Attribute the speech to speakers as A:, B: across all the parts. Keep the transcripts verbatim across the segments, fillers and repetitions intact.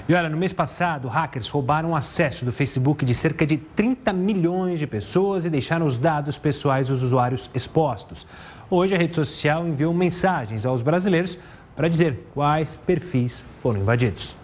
A: E olha, no mês passado, hackers roubaram o acesso do Facebook de cerca de trinta milhões de pessoas e deixaram os dados pessoais dos usuários expostos. Hoje, a rede social enviou mensagens aos brasileiros para dizer quais perfis foram invadidos.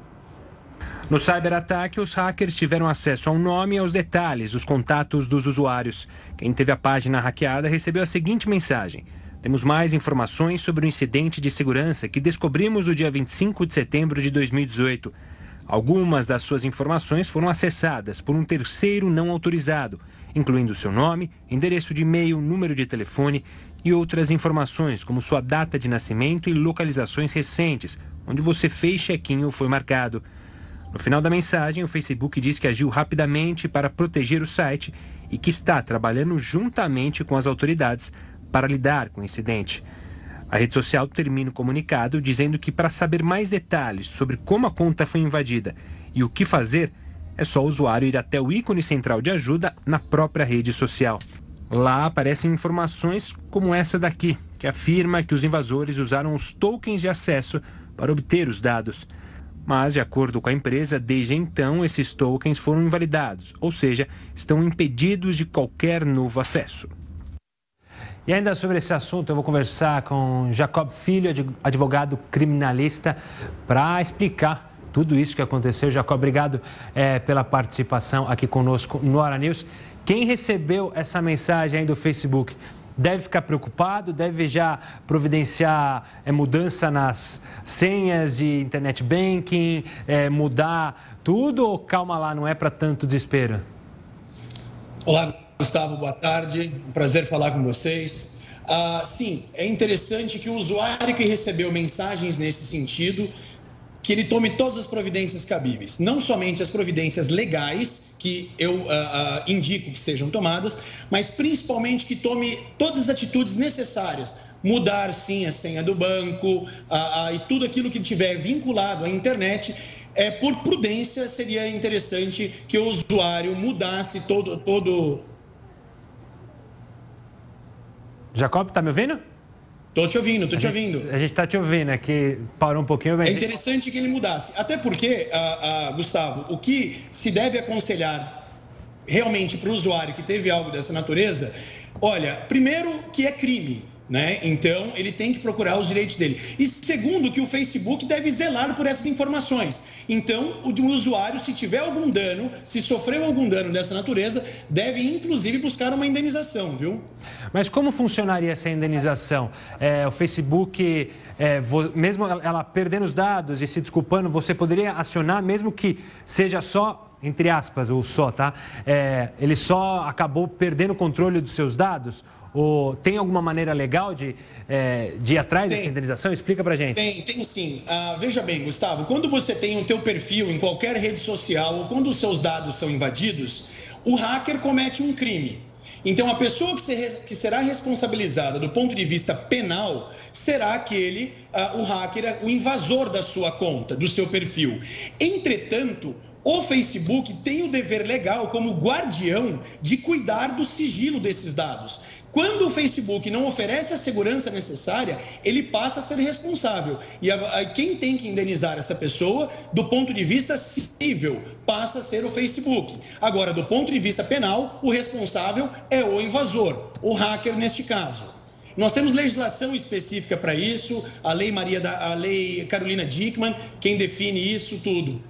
A: No cyberataque, os hackers tiveram acesso ao nome e aos detalhes dos contatos dos usuários. Quem teve a página hackeada recebeu a seguinte mensagem: temos mais informações sobre o incidente de segurança que descobrimos no dia vinte e cinco de setembro de dois mil e dezoito. Algumas das suas informações foram acessadas por um terceiro não autorizado, incluindo seu nome, endereço de e-mail, número de telefone e outras informações, como sua data de nascimento e localizações recentes, onde você fez check-in ou foi marcado. No final da mensagem, o Facebook diz que agiu rapidamente para proteger o site e que está trabalhando juntamente com as autoridades para lidar com o incidente. A rede social termina o comunicado dizendo que, para saber mais detalhes sobre como a conta foi invadida e o que fazer, é só o usuário ir até o ícone central de ajuda na própria rede social. Lá aparecem informações como essa daqui, que afirma que os invasores usaram os tokens de acesso para obter os dados. Mas, de acordo com a empresa, desde então esses tokens foram invalidados, ou seja, estão impedidos de qualquer novo acesso. E ainda sobre esse assunto, eu vou conversar com Jacob Filho, advogado criminalista, para explicar tudo isso que aconteceu. Jacob, obrigado é, pela participação aqui conosco no Hora News. Quem recebeu essa mensagem aí do Facebook deve ficar preocupado, deve já providenciar é, mudança nas senhas de internet banking, é, mudar tudo, ou calma lá, não é para tanto desespero?
B: Olá, Gustavo, boa tarde, um prazer falar com vocês. Ah, sim, é interessante que o usuário que recebeu mensagens nesse sentido, que ele tome todas as providências cabíveis, não somente as providências legais, que eu uh, uh, indico que sejam tomadas, mas principalmente que tome todas as atitudes necessárias, mudar sim a senha do banco uh, uh, e tudo aquilo que tiver vinculado à internet. É, por prudência, seria interessante que o usuário mudasse todo... todo...
A: Jacob, está me ouvindo?
B: Estou te ouvindo, estou te ouvindo.
A: A gente está te ouvindo aqui, parou um pouquinho. Mas...
B: É interessante que ele mudasse, até porque, uh, uh, Gustavo, o que se deve aconselhar realmente para o usuário que teve algo dessa natureza, olha, primeiro que é crime, né? Então, ele tem que procurar os direitos dele. E segundo, que o Facebook deve zelar por essas informações. Então, o usuário, se tiver algum dano, se sofreu algum dano dessa natureza, deve, inclusive, buscar uma indenização, viu?
A: Mas como funcionaria essa indenização? É, o Facebook, é, mesmo ela perdendo os dados e se desculpando, você poderia acionar, mesmo que seja só, entre aspas, ou só, tá? É, ele só acabou perdendo o controle dos seus dados? Ou tem alguma maneira legal de, é, de ir atrás tem, dessa indenização? Explica pra gente.
B: Tem, tem sim. Ah, veja bem, Gustavo, quando você tem o teu perfil em qualquer rede social ou quando os seus dados são invadidos, o hacker comete um crime. Então, a pessoa que, ser, que será responsabilizada do ponto de vista penal será aquele, ah, o hacker, o invasor da sua conta, do seu perfil. Entretanto, o Facebook tem o dever legal como guardião de cuidar do sigilo desses dados. Quando o Facebook não oferece a segurança necessária, ele passa a ser responsável. E a, a, quem tem que indenizar essa pessoa, do ponto de vista civil, passa a ser o Facebook. Agora, do ponto de vista penal, o responsável é o invasor, o hacker neste caso. Nós temos legislação específica para isso, a lei Maria da, a lei Carolina Dickmann, quem define isso tudo.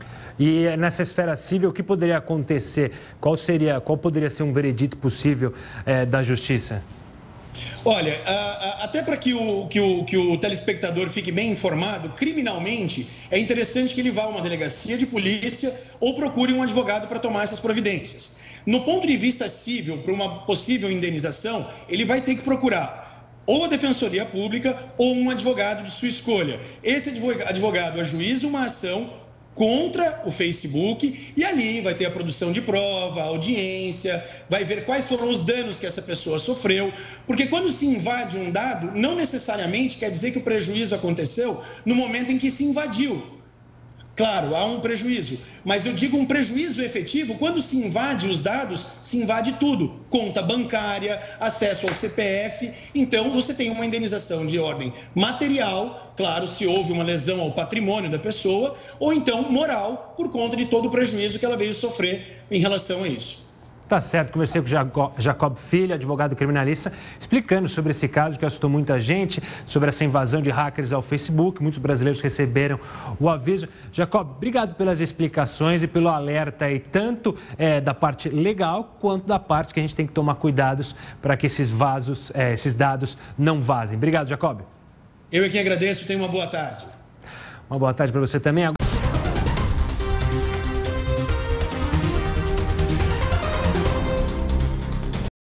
A: E nessa esfera civil, o que poderia acontecer? Qual seria, qual poderia ser um veredito possível é, da justiça?
B: Olha, até para que o, que, o, que o telespectador fique bem informado, criminalmente é interessante que ele vá a uma delegacia de polícia ou procure um advogado para tomar essas providências. No ponto de vista civil, para uma possível indenização, ele vai ter que procurar ou a Defensoria Pública ou um advogado de sua escolha. Esse advogado ajuiza uma ação contra o Facebook e ali vai ter a produção de prova, a audiência, vai ver quais foram os danos que essa pessoa sofreu, porque quando se invade um dado, não necessariamente quer dizer que o prejuízo aconteceu no momento em que se invadiu. Claro, há um prejuízo, mas eu digo um prejuízo efetivo, quando se invade os dados, se invade tudo, conta bancária, acesso ao C P F, então você tem uma indenização de ordem material, claro, se houve uma lesão ao patrimônio da pessoa, ou então moral, por conta de todo o prejuízo que ela veio sofrer em relação a isso.
A: Tá certo, conversei com o Jacob Filho, advogado criminalista, explicando sobre esse caso que assustou muita gente, sobre essa invasão de hackers ao Facebook. Muitos brasileiros receberam o aviso. Jacob, obrigado pelas explicações e pelo alerta aí, tanto é, da parte legal quanto da parte que a gente tem que tomar cuidados para que esses vasos, é, esses dados não vazem. Obrigado, Jacob.
B: Eu é que agradeço, tenha uma boa tarde.
A: Uma boa tarde para você também.